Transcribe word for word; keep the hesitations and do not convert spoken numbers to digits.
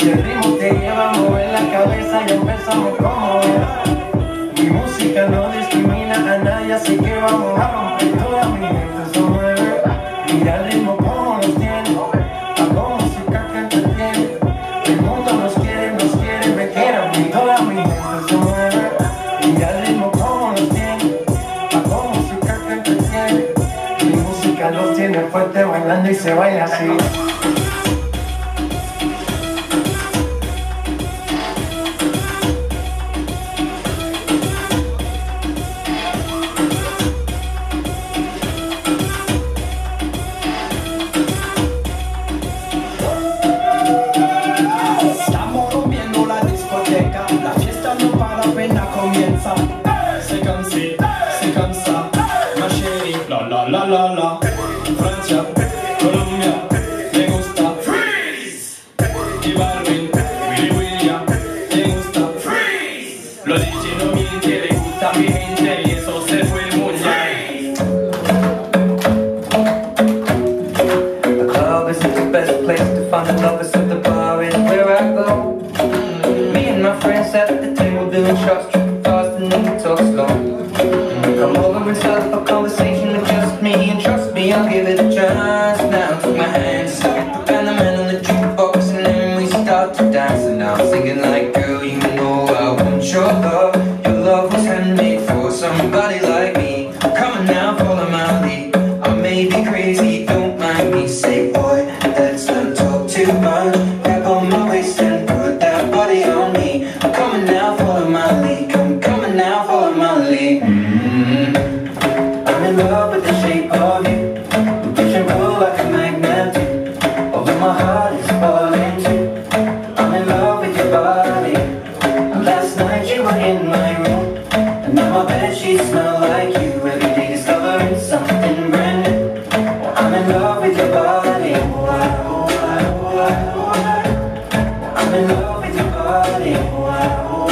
el ritmo te lleva a mover la cabeza y empezamos como es. Mi música no discrimina a nadie, así que vamos a romper. Toda mi gente se mueve. Mira el ritmo como nos tiene, hago música que entretiene. El mundo nos quiere, nos quiere, me quiere a mí. Toda mi gente se mueve. Mira el ritmo como nos tiene, hago música que entretiene. Mi música los tiene fuerte bailando y se baila así. C'est comme si, c'est comme ça, ma chérie. La la la la la. Francia, Colombia, me gusta. Freeze. Y Balvin, Willy William, me gusta. Freeze. Lo dice no miente, le gusta a mi gente y eso se fue muy bien. The club isn't the best place to find the lovers, so the bar is where I go. Me and my friends at the table doing shots. And then we talk slow. Come over and start up a conversation with just me, and trust me, I'll give it a chance. Now take my hand, stop the band, the man on the jukebox, and then we start to dance. And now I'm singing like, girl, you know I want your love. Your love was handmade for somebody like me. Come on now, follow my lead. I may be crazy, don't mind me. Say, boy, let's not talk too much. Grab on my waist and put that body on me. Come on now, follow my lead. Now follow my lead. Mm-hmm. I'm in love with the shape of you. We push and pull like a magnet do. Although my heart is falling too. I'm in love with your body. And last night you were in my room, and now my bedsheets smell like you. Every day discovering something brand new. I'm in love with your body. Oh, I, oh, I, oh, I, oh, I. I'm in love with your body. Oh, I, oh, I.